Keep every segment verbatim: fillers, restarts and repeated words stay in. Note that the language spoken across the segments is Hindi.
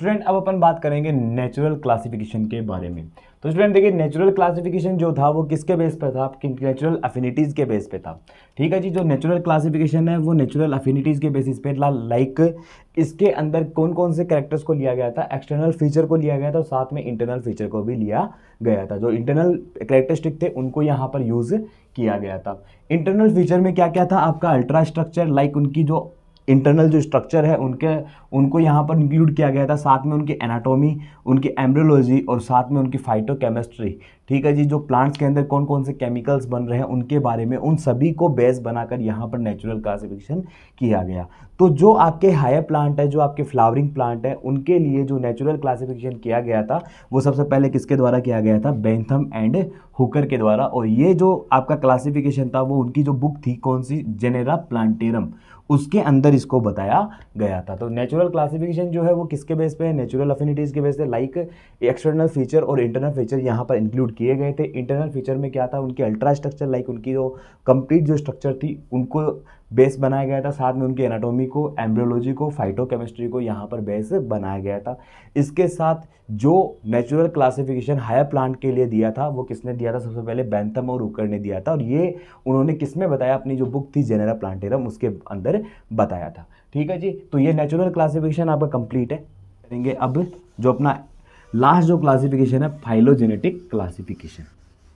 स्टूडेंट अब अपन बात करेंगे नेचुरल क्लासिफिकेशन के बारे में। तो स्टूडेंट देखिए, नेचुरल क्लासिफिकेशन जो था वो किसके बेस पे था? आपकी नेचुरल अफिनिटीज़ के बेस पे था। ठीक है जी, जो नेचुरल क्लासिफिकेशन है वो नेचुरल अफिनिटीज़ के बेसिस पे, लाइक इसके अंदर कौन कौन से कैरेक्टर्स को लिया गया था? एक्सटर्नल फीचर को लिया गया था और साथ में इंटरनल फीचर को भी लिया गया था। जो इंटरनल कैरेक्टरिस्टिक थे उनको यहाँ पर यूज़ किया गया था। इंटरनल फीचर में क्या क्या था? आपका अल्ट्रा स्ट्रक्चर, लाइक उनकी जो इंटरनल जो स्ट्रक्चर है उनके उनको यहाँ पर इंक्लूड किया गया था। साथ में उनकी एनाटॉमी, उनकी एम्ब्रियोलॉजी और साथ में उनकी फाइटोकेमिस्ट्री। ठीक है जी, जो प्लांट्स के अंदर कौन कौन से केमिकल्स बन रहे हैं उनके बारे में, उन सभी को बेस बनाकर यहाँ पर नेचुरल क्लासिफिकेशन किया गया। तो जो आपके हायर प्लांट है, जो आपके फ्लावरिंग प्लांट है, उनके लिए जो नेचुरल क्लासिफिकेशन किया गया था वो सबसे पहले किसके द्वारा किया गया था? बेंथम एंड हुकर के द्वारा। और ये जो आपका क्लासिफिकेशन था वो उनकी जो बुक थी, कौन सी? जेनेरा प्लांटेरम, उसके अंदर इसको बताया गया था। तो नेचुरल क्लासिफिकेशन जो है वो किसके बेस पे है? नेचुरल अफिनिटीज़ के बेस पे, लाइक एक्सटर्नल फीचर और इंटरनल फीचर यहाँ पर इंक्लूड किए गए थे। इंटरनल फीचर में क्या था? उनके अल्ट्रा स्ट्रक्चर, लाइक उनकी जो कंप्लीट जो स्ट्रक्चर थी उनको बेस बनाया गया था। साथ में उनके एनाटॉमी को, एम्ब्रियोलॉजी को, फाइटोकेमिस्ट्री को यहाँ पर बेस बनाया गया था। इसके साथ जो नेचुरल क्लासिफिकेशन हायर प्लांट के लिए दिया था वो किसने दिया था? सबसे पहले बेंथम और हुकर ने दिया था। और ये उन्होंने किसमें बताया? अपनी जो बुक थी जेनेरा प्लांटेरम, उसके अंदर बताया था। ठीक है जी, तो ये नेचुरल क्लासिफिकेशन आपका कंप्लीट है। करेंगे अब जो अपना लास्ट जो क्लासिफिकेशन है, फाइलोजेनेटिक क्लासिफिकेशन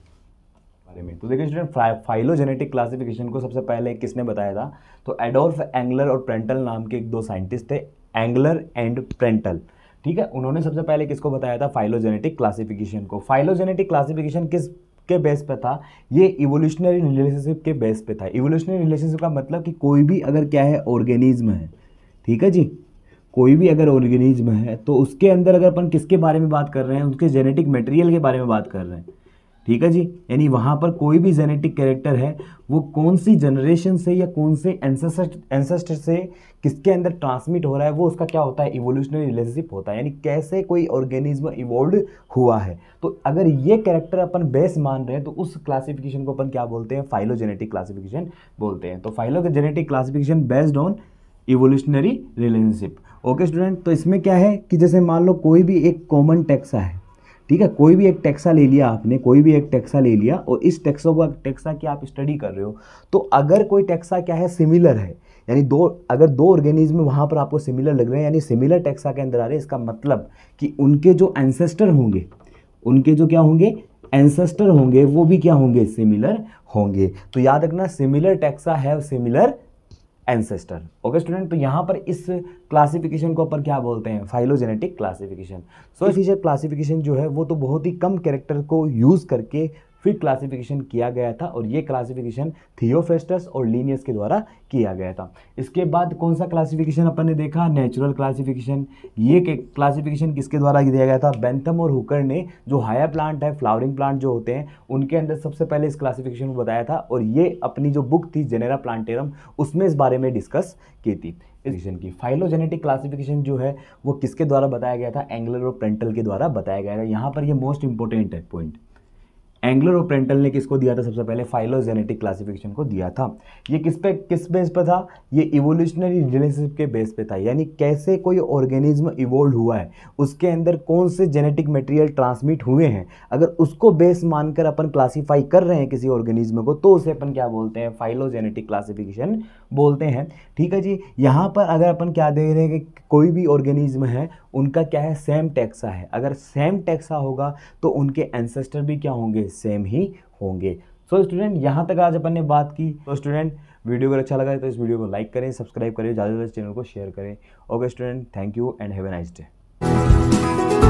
बारे में। तो देखिए स्टूडेंट, फाइलोजेनेटिक क्लासिफिकेशन को सबसे पहले किसने बताया था? तो एडोल्फ एंगलर और प्रेंटल नाम के एक दो साइंटिस्ट थे, एंगलर एंड प्रेंटल। ठीक है, उन्होंने सबसे पहले किसको बताया था? फाइलोजेनेटिक क्लासिफिकेशन को। फाइलोजेनेटिक क्लासिफिकेशन किस के बेस पे था? ये इवोल्यूशनरी रिलेशनशिप के बेस पे था। इवोल्यूशनरी रिलेशनशिप का मतलब कि कोई भी अगर क्या है, ऑर्गेनिज्म है, ठीक है जी, कोई भी अगर ऑर्गेनिज्म है तो उसके अंदर अगर अपन किसके बारे में बात कर रहे हैं? उसके जेनेटिक मटेरियल के बारे में बात कर रहे हैं। ठीक है जी, यानी वहाँ पर कोई भी जेनेटिक कैरेक्टर है वो कौन सी जनरेशन से या कौन से एंसेस्टर एंसेस्टर से किसके अंदर ट्रांसमिट हो रहा है, वो उसका क्या होता है? इवोल्यूशनरी रिलेशनशिप होता है। यानी कैसे कोई ऑर्गेनिज्म इवोल्व हुआ है। तो अगर ये कैरेक्टर अपन बेस मान रहे हैं तो उस क्लासिफिकेशन को अपन क्या बोलते हैं? फाइलोजेनेटिक क्लासिफिकेशन बोलते हैं। तो phylogenetic classification based on evolutionary relationship. Okay student, तो इसमें क्या है कि जैसे मान लो कोई भी एक कॉमन टेक्सा है, ठीक है, कोई भी एक टेक्सा ले लिया आपने, कोई भी एक टेक्सा ले लिया और इस टेक्सा को टेक्सा की आप स्टडी कर रहे हो, तो अगर कोई टेक्सा क्या है? सिमिलर है, यानी दो अगर दो ऑर्गेनिज्म वहाँ पर आपको सिमिलर लग रहे हैं, यानी सिमिलर टेक्सा के अंदर आ रहे हैं, इसका मतलब कि उनके जो एंसेस्टर होंगे, उनके जो क्या होंगे? एंसेस्टर होंगे, वो भी क्या होंगे? सिमिलर होंगे। तो याद रखना, similar taxa have similar ancestor. Okay student, तो यहाँ पर इस क्लासिफिकेशन को अपन क्या बोलते हैं? Phylogenetic classification. So feature classification जो है वो तो बहुत ही कम कैरेक्टर को यूज़ करके फिर क्लासिफिकेशन किया गया था और ये क्लासिफिकेशन थियोफेस्टस और लीनियस के द्वारा किया गया था। इसके बाद कौन सा क्लासिफिकेशन अपन ने देखा? Natural classification. ये क्लासिफिकेशन किसके द्वारा दिया गया था? बेंथम और हुकर ने, जो हायर प्लांट है, फ्लावरिंग प्लांट जो होते हैं, उनके अंदर सबसे पहले इस क्लासिफिकेशन को बताया था और ये अपनी जो बुक थी जेनेरा प्लांटेरम, उसमें इस बारे में डिस्कस की थी की। फाइलोजेनेटिक क्लासिफिकेशन जो है वो किसके द्वारा बताया गया था? एंगलर और प्रेंटल के द्वारा बताया गया था। यहाँ पर ये मोस्ट इंपॉर्टेंट है पॉइंट। एंगलर और प्रेंटल ने किसको दिया था? सबसे पहले फाइलोजेनेटिक क्लासिफिकेशन को दिया था। ये किस पे किस बेस पे था? ये इवोल्यूशनरी रिलेशनशिप के बेस पे था, यानी कैसे कोई ऑर्गेनिज्म इवोल्व हुआ है, उसके अंदर कौन से जेनेटिक मटेरियल ट्रांसमिट हुए हैं, अगर उसको बेस मानकर अपन क्लासीफाई कर रहे हैं किसी ऑर्गेनिज्म को, तो उसे अपन क्या बोलते हैं? फाइलोजेनेटिक क्लासिफिकेशन बोलते हैं। ठीक है जी, यहाँ पर अगर अपन क्या देख रहे हैं कि कोई भी ऑर्गेनिज्म है, उनका क्या है? सेम टेक्सा है। अगर सेम टेक्सा होगा तो उनके एंसेस्टर भी क्या होंगे? सेम ही होंगे। सो स्टूडेंट, यहाँ तक आज अपन ने बात की। तो स्टूडेंट, वीडियो अगर अच्छा लगा है तो इस वीडियो को लाइक करें, सब्सक्राइब करें, ज़्यादा से ज़्यादा चैनल को शेयर करें। Okay student, thank you and have a nice day.